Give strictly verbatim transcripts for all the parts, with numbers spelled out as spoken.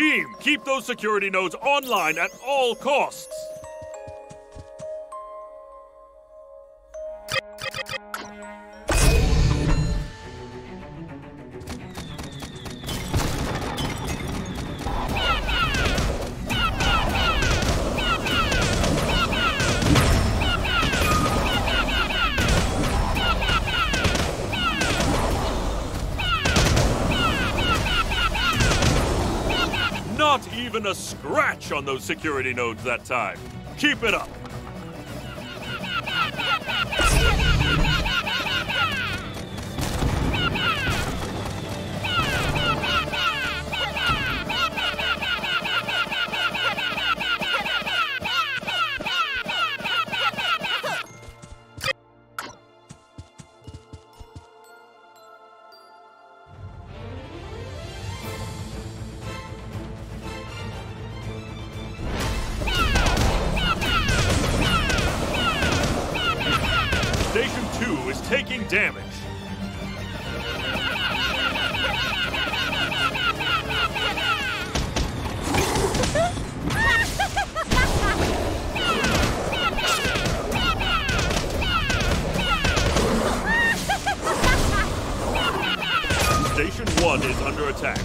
Team, keep those security nodes online at all costs. Not even a scratch on those security nodes that time. Keep it up. Station two is taking damage. Station one is under attack.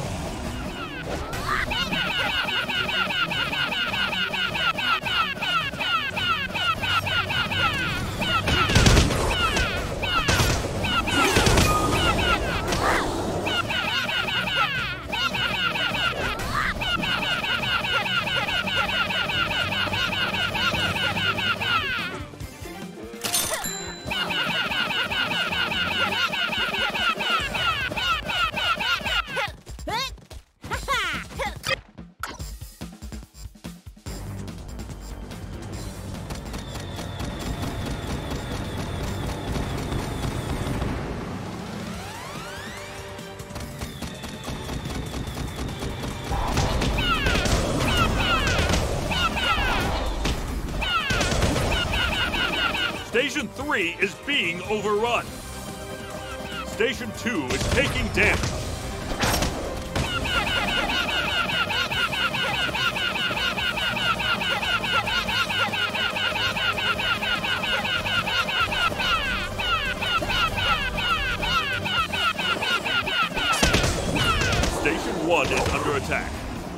Station three is being overrun. Station two is taking damage. Station one is under attack.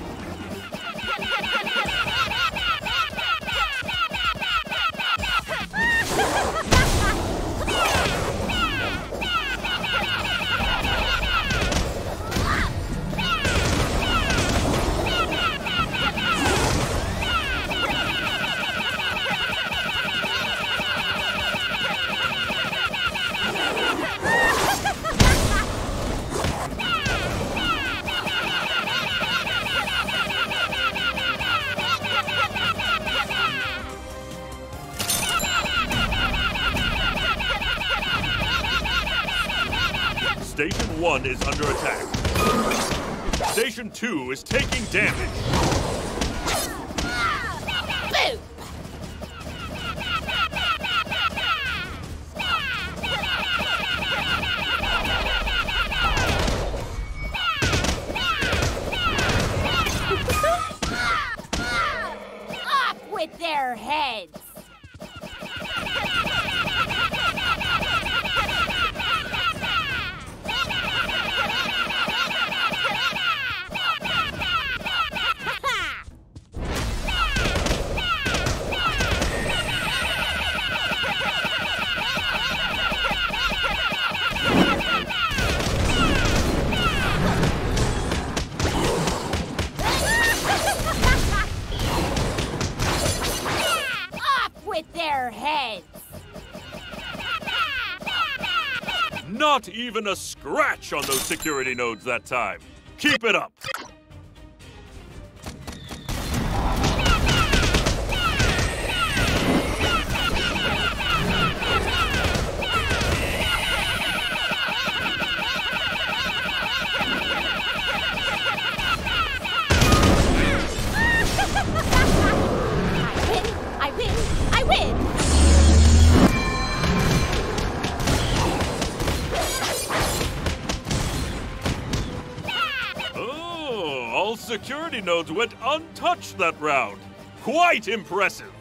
Station one is under attack. Station two is taking damage. Boom! Off with their heads! Their heads. Not even a scratch on those security nodes that time. Keep it up. I win! I win! Oh, all security nodes went untouched that round. Quite impressive.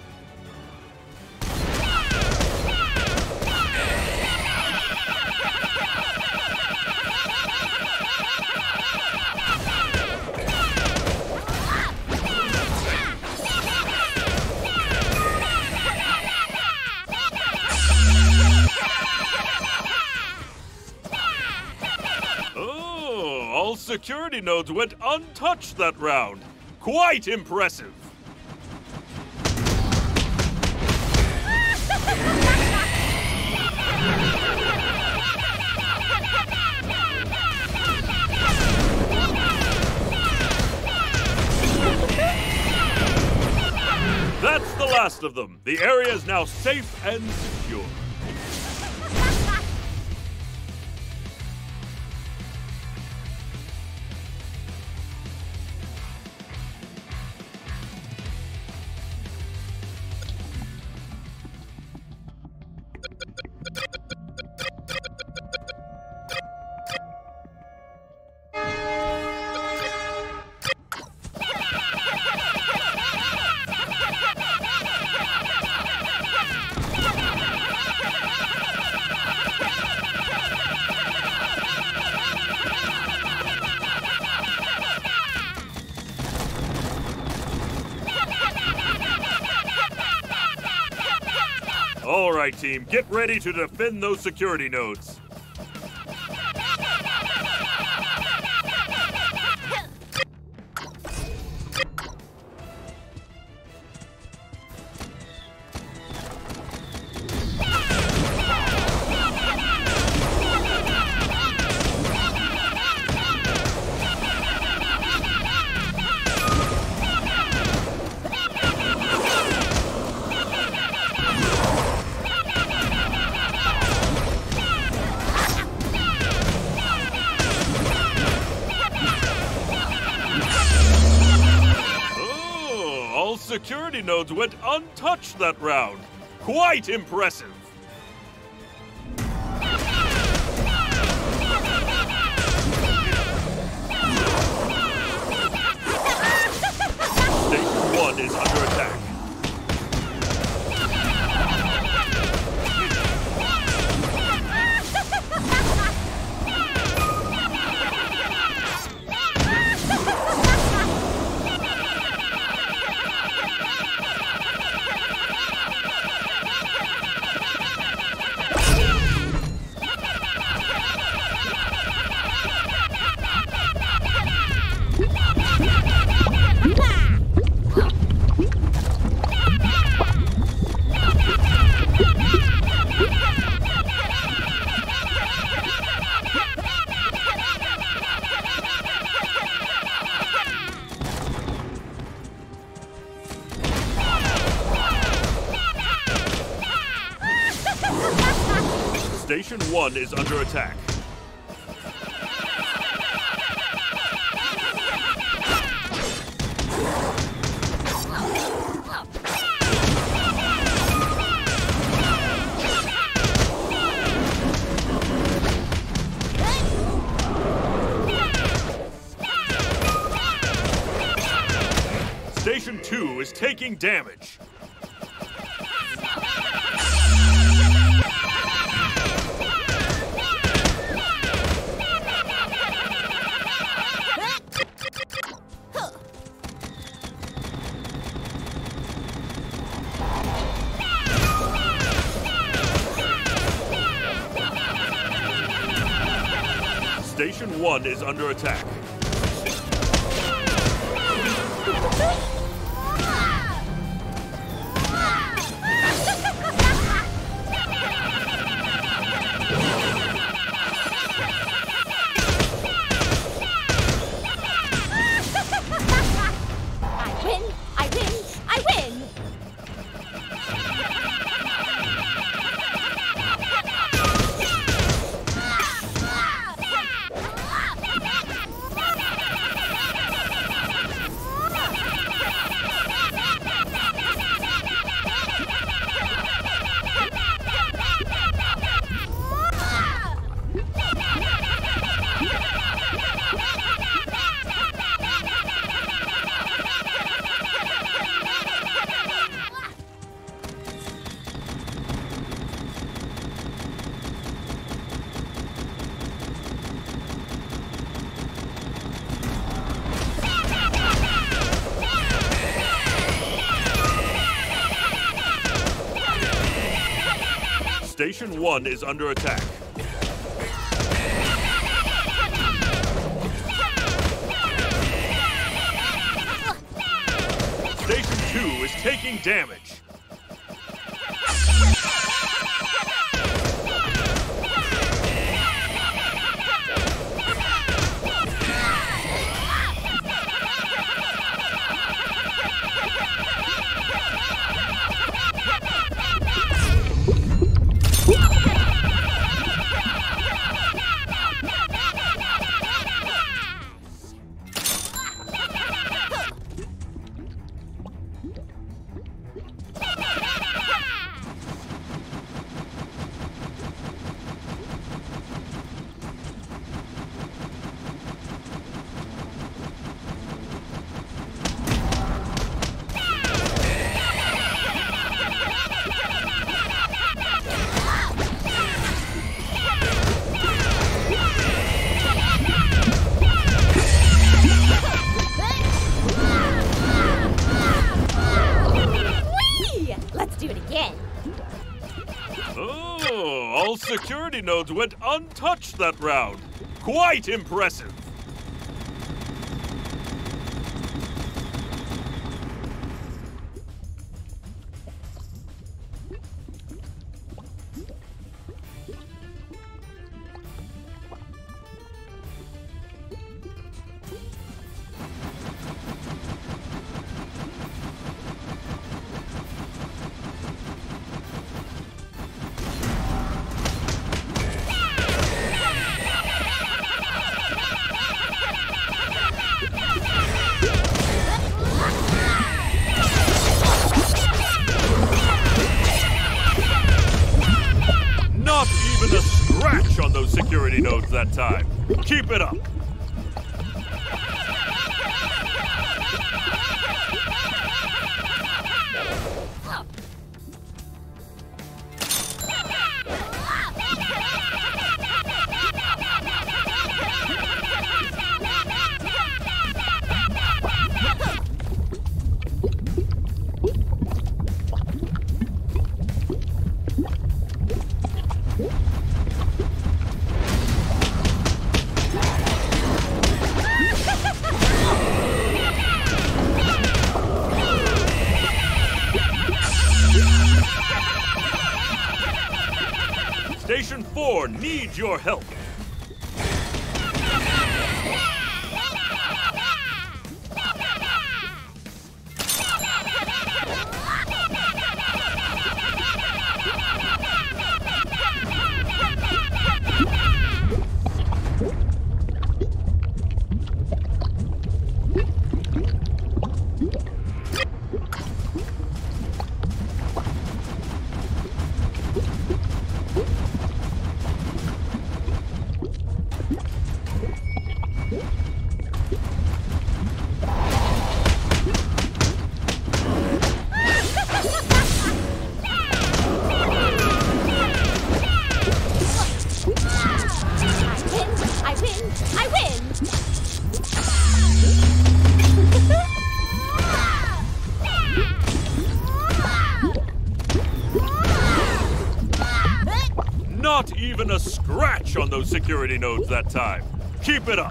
All security nodes went untouched that round. Quite impressive. That's the last of them. The area is now safe and secure. All right, team, get ready to defend those security nodes. Security nodes went untouched that round. Quite impressive. Station one is under attack. Station one is under attack. Station two is taking damage. Station one is under attack. I win! I win! I win! Station one is under attack. Station two is taking damage. Oh, all security nodes went untouched that round. Quite impressive. Not even a scratch on those security nodes that time. Keep it up. Station four needs your help. Not even a scratch on those security nodes that time. Keep it up.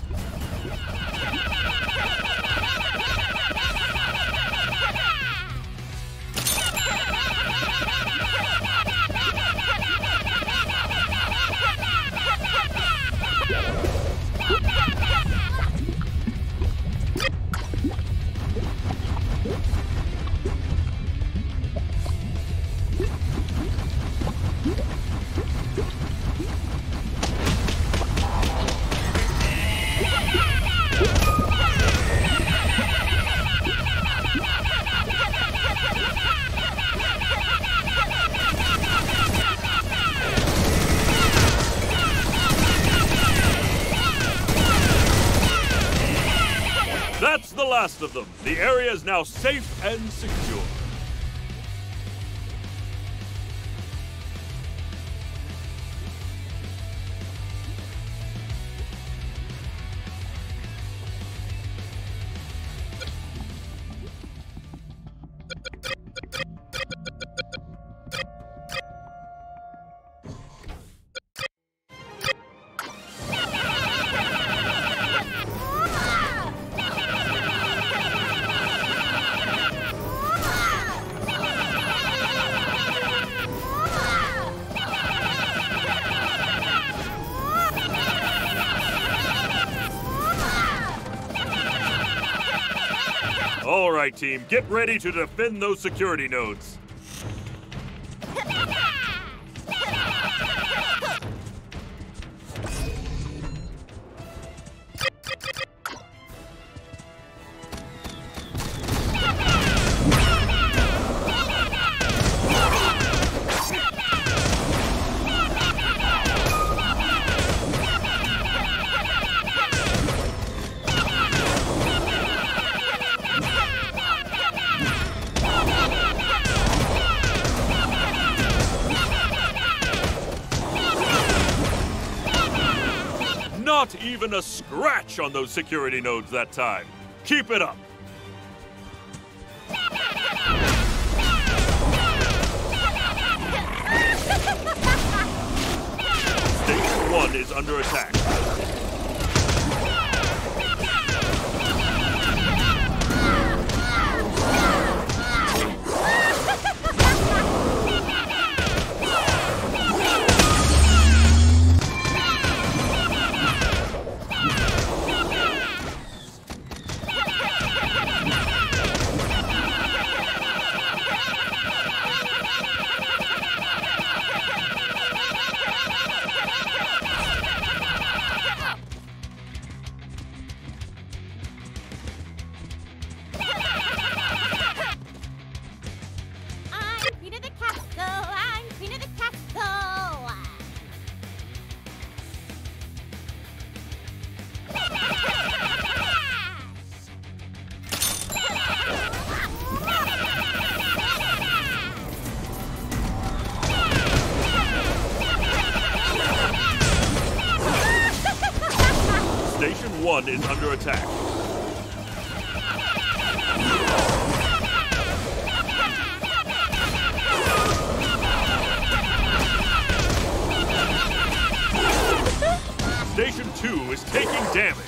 That's the last of them. The area is now safe and secure. All right, team, get ready to defend those security nodes. Not even a scratch on those security nodes that time. Keep it up. Station one is under attack. Station one is under attack. Station two is taking damage.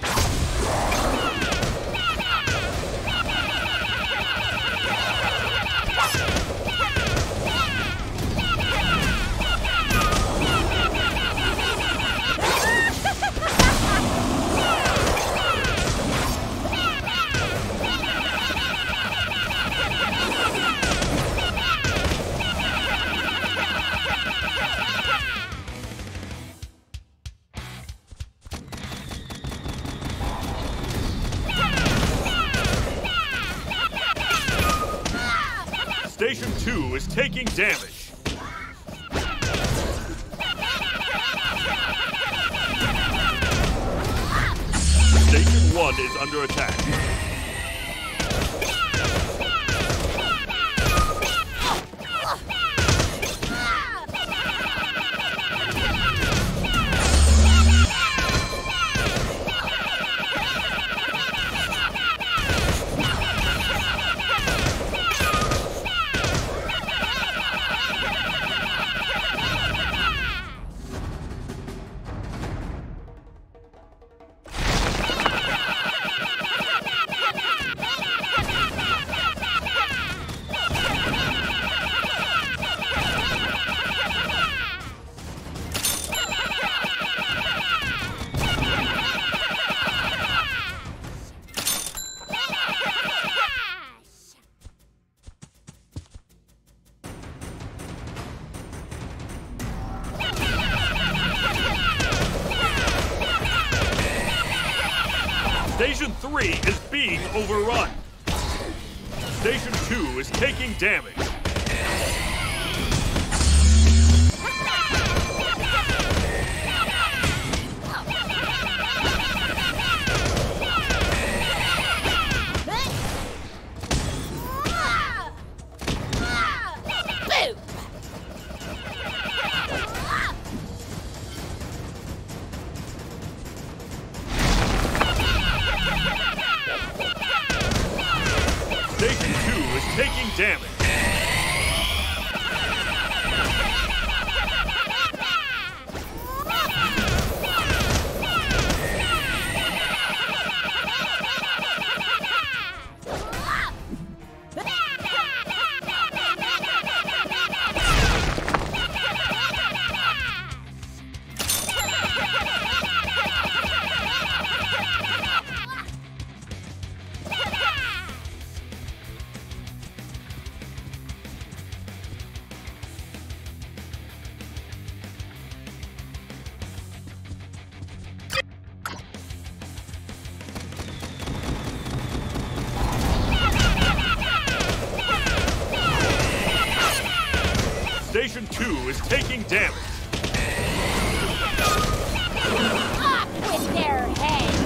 Station two is taking damage. Station one is under attack. Station three is being overrun. Station two is taking damage. Station two is taking damage. two is taking damage. Off with their heads!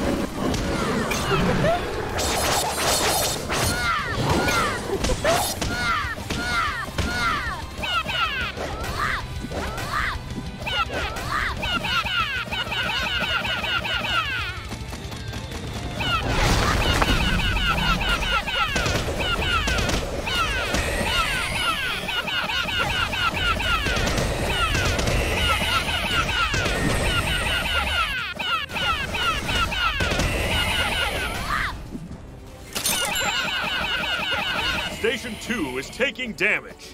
Station two is taking damage.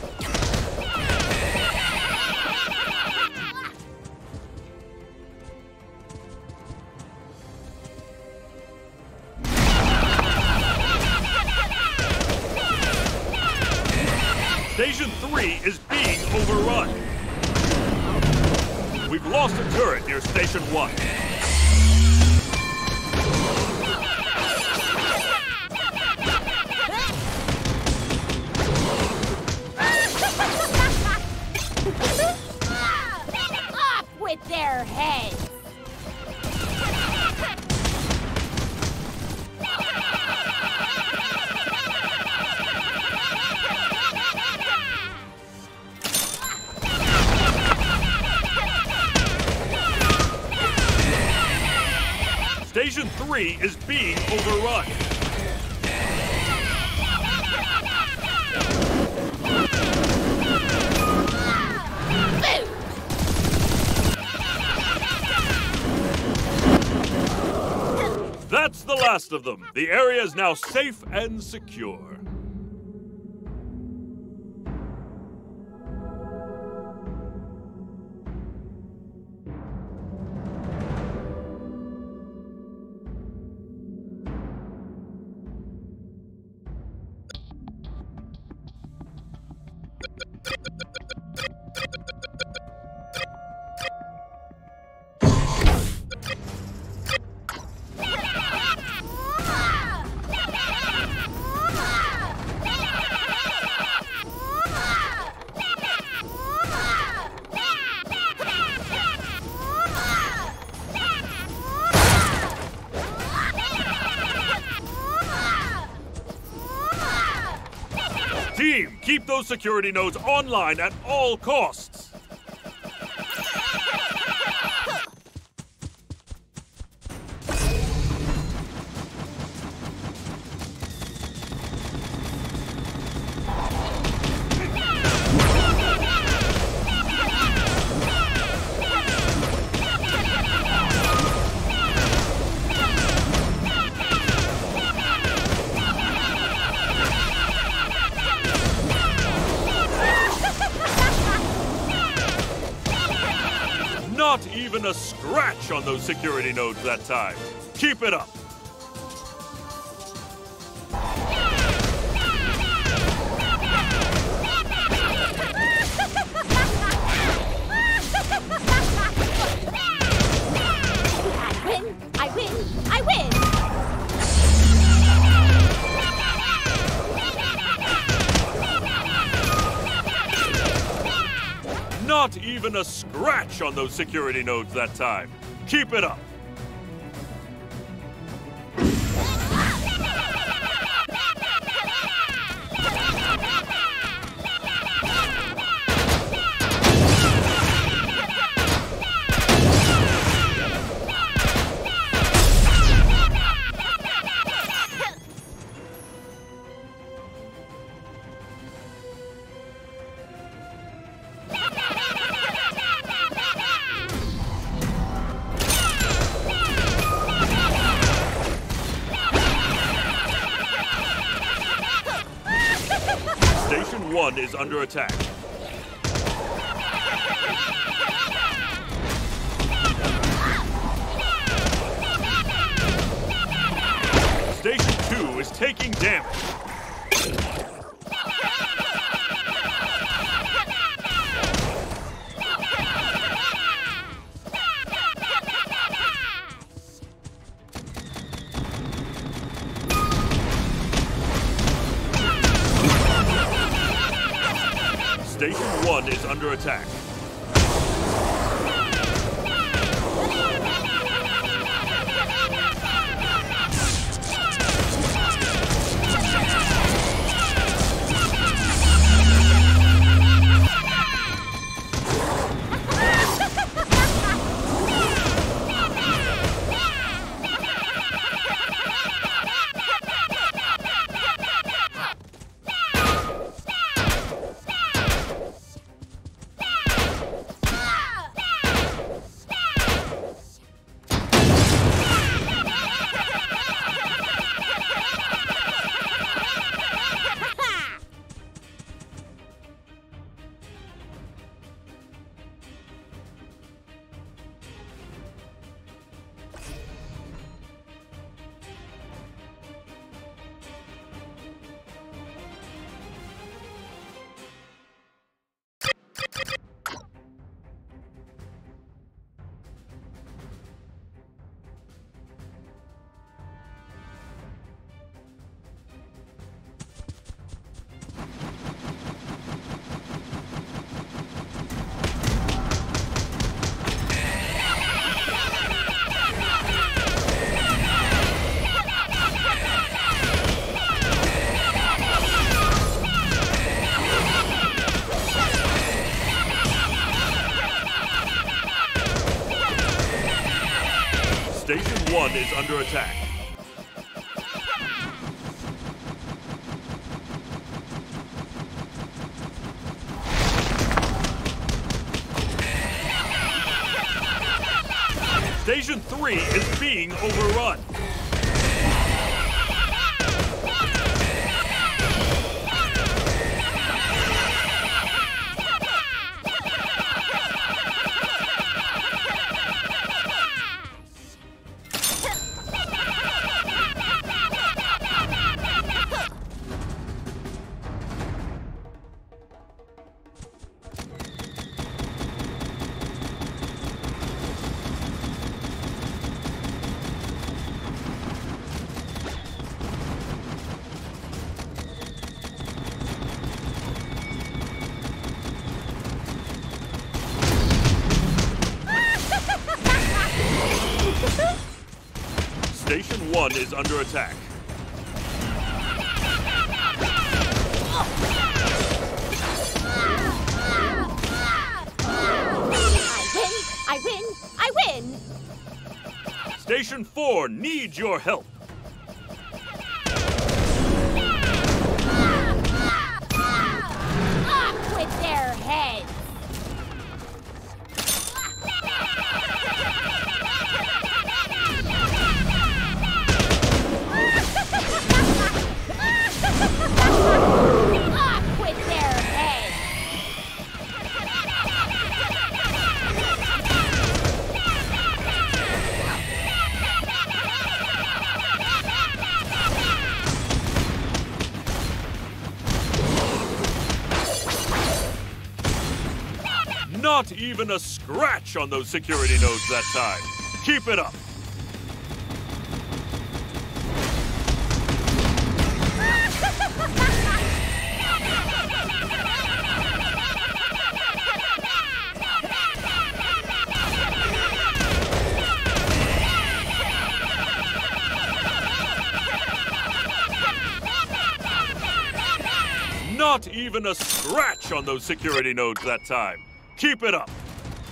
Station three is being overrun. We've lost a turret near Station one. Off with their heads! Station three is being overrun. That's the last of them. The area is now safe and secure. Team, keep those security nodes online at all costs. Not even a scratch on those security nodes that time. Keep it up. I win! I win! I win! Not even a scratch on those security nodes that time. Keep it up. Station one is under attack. Station two is taking damage. Station one is under attack. Station one is under attack. Station three is being overrun. Station one is under attack. I win! I win! Station four needs your help. Off with their heads! Off with their heads! Not even a scratch on those security nodes that time. Keep it up. Not even a scratch on those security nodes that time. Keep it up.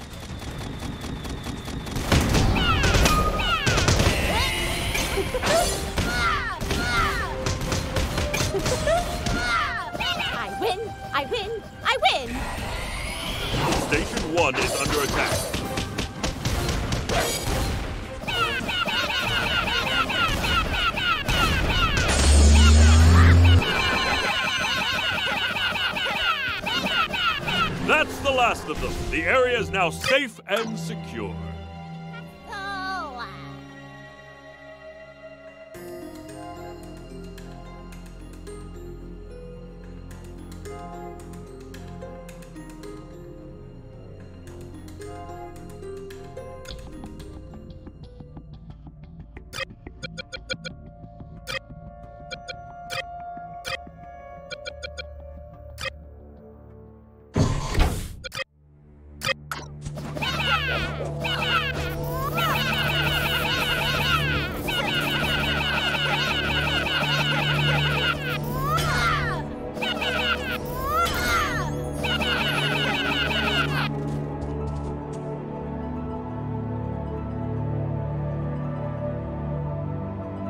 I win! I win! I win! Station one is under attack. That's the last of them. The area is now safe and secure. Oh,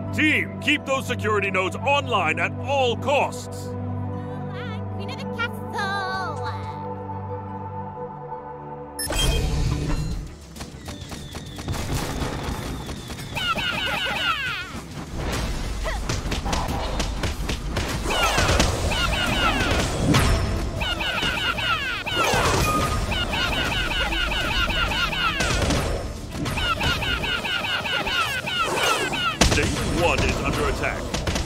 Team, keep those security nodes online at all costs. I'm queen of the castle. Station one is under attack.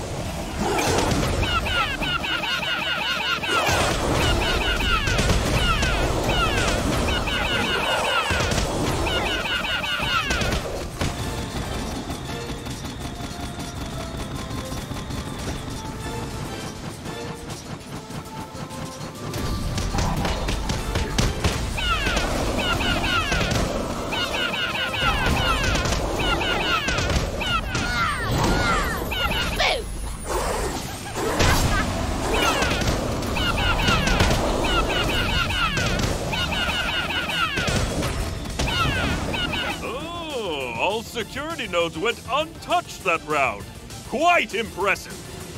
All security nodes went untouched that round. Quite impressive.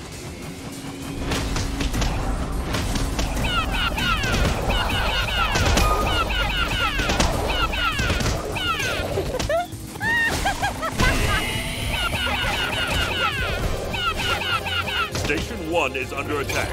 Station one is under attack.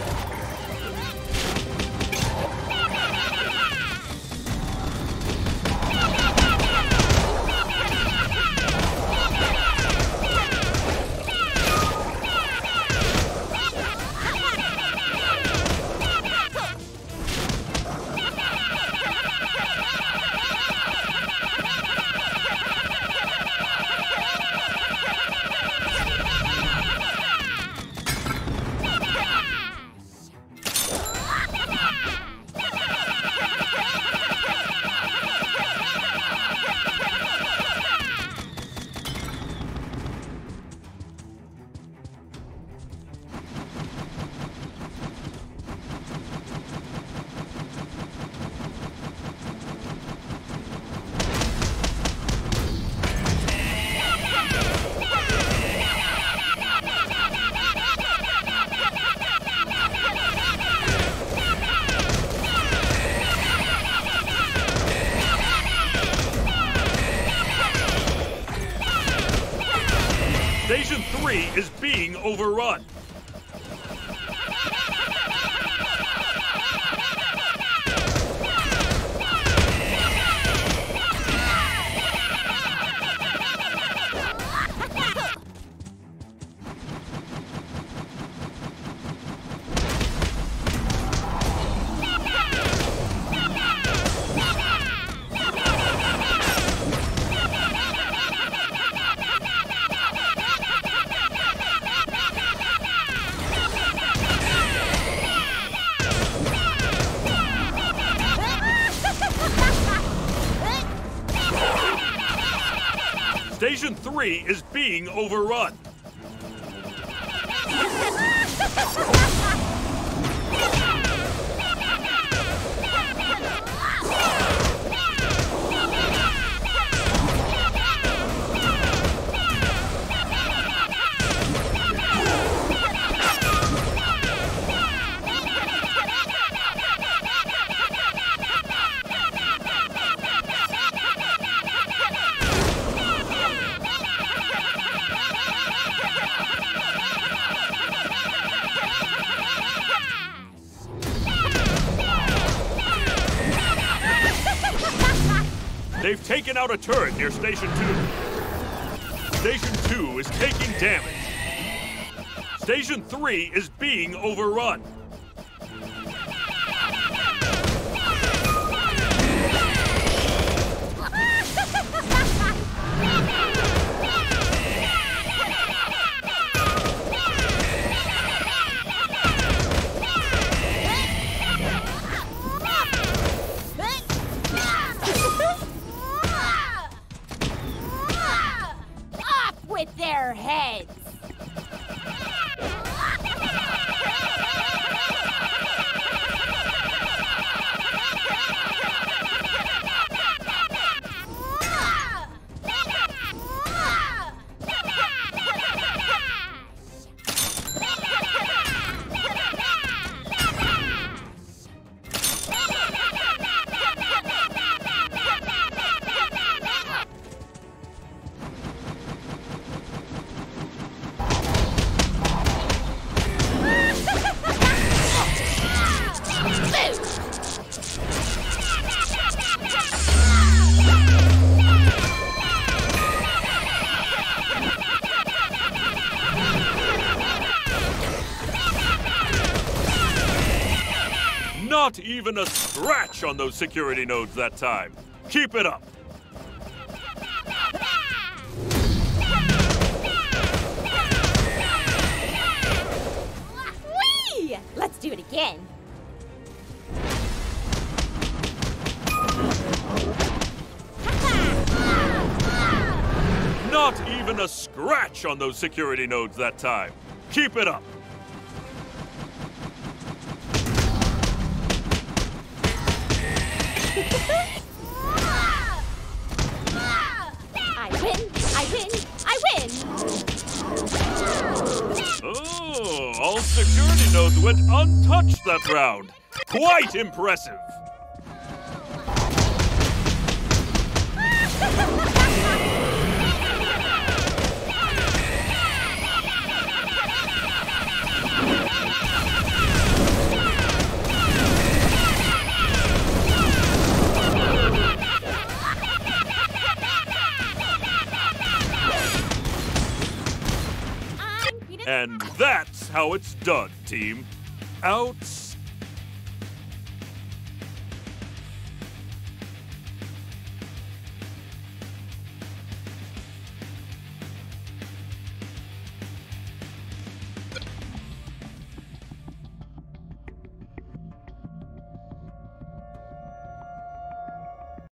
Station three is being overrun. Station three is being overrun. They've taken out a turret near Station two. Station two is taking damage. Station three is being overrun. With their heads. Not even a scratch on those security nodes that time. Keep it up. Whee! Let's do it again. Not even a scratch on those security nodes that time. Keep it up. I win, I win, I win! Oh, all security nodes went untouched that round. Quite impressive. And that's how it's done, team. Outside.